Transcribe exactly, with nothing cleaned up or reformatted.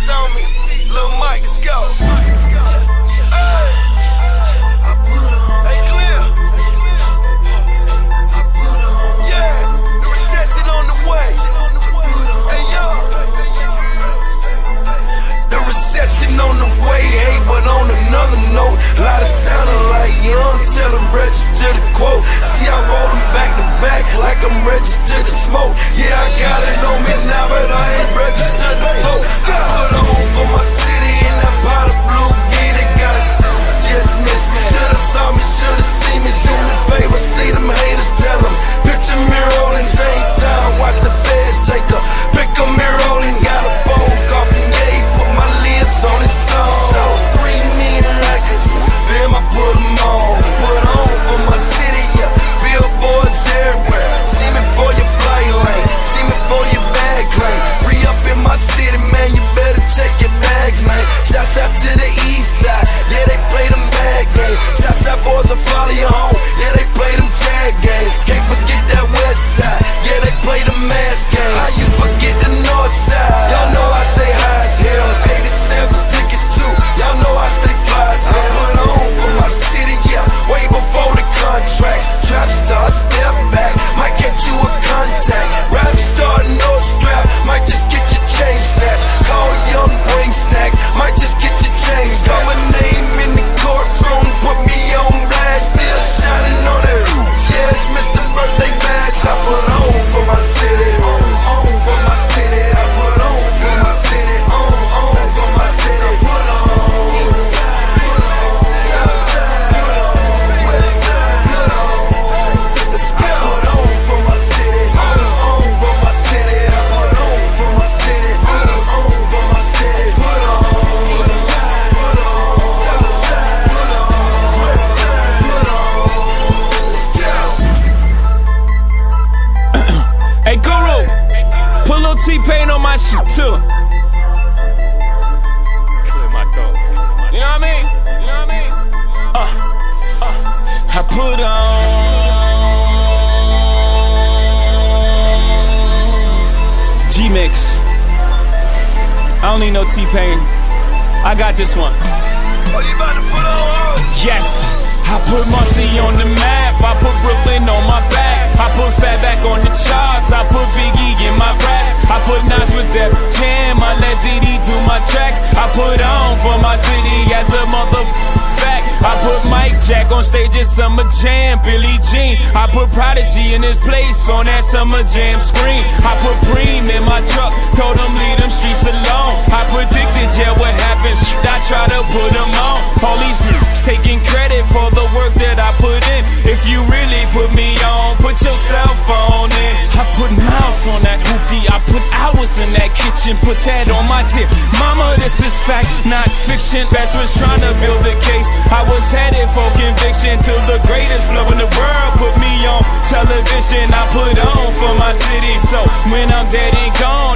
on me. Lil Mike, let's go. On the way, hey, but on another note, a lot of sounding like young, tell them register the quote. See, I roll them back to back like I'm registered to smoke. Yeah, I got it on me now, but I ain't registered to vote. I put on for my city and that pot of blue, get it, got it. Just missed me, should've saw me, should've seen me. Do me a favor, see them haters, tell them. Picture me rolling, same time, watch the feds take a pick a mirror rolling, got a phone call from yeah, put my lips on his song. So three million records, them I put them on. Put on for my city, yeah, billboards everywhere. See me for your flight lane, see me for your bag lane. Free up in my city, man, you better check your bags, man. Shouts out to the east side, yeah, they play them bad games. Shouts out boys will follow you home, yeah, they play them tag games. Can't forget that west side, yeah, they play the mask games. How you forget the north side? Y'all know I stay high as hell. eighty-seven tickets too, y'all know I stay fly as hell. I put on for my city, yeah, way before the contracts. Trap star, step back, might get you a contact. Rap star, no strap, might just get your chain snatched. Call young, bring snacks, might just get your chain snatched. Got my name in the courtroom, put me on blast, still shining on it. Yeah, it's Mister Birthday Badge. I put on for my city, on, on for my city. I put on for my city, on, on for my city. Put on, east side, put on, south side, put on, west side, put on. Let's go. I put on for my city, on, on for my city. I put on for my city, on, on for my city. Put on, east side, put on, south side, put on, west side, put on. Hey Guru, put a little T-Pain on my shit too. Clear my throat. You know what I mean? You know what I mean? Uh, uh, I put on G-Mix. I don't need no T-Pain. I got this one. Oh, you about to put on? Yes, I put Marcy on the map. I put Brooklyn on my back. I put Fatback on the charts. I put Biggie in my rap. I put Nas with that jam. I let Diddy do my tracks. I put on for my city as a motherfucker. I put Mike Jack on stage at Summer Jam, Billie Jean. I put Prodigy in his place on that Summer Jam screen. I put Preem in my truck, told him leave them streets alone. I predicted, yeah, what happened, I try to put him on. All these niggas taking credit for the work that I put in. If you really put me on, put your cell phone in. I put miles on that hoopty, I put hours in that kitchen, put that on my tip. Mama, this is fact, not fiction. Bats was trying to build a case. I was headed for conviction till the greatest flow in the world put me on television. I put on for my city, so when I'm dead and gone,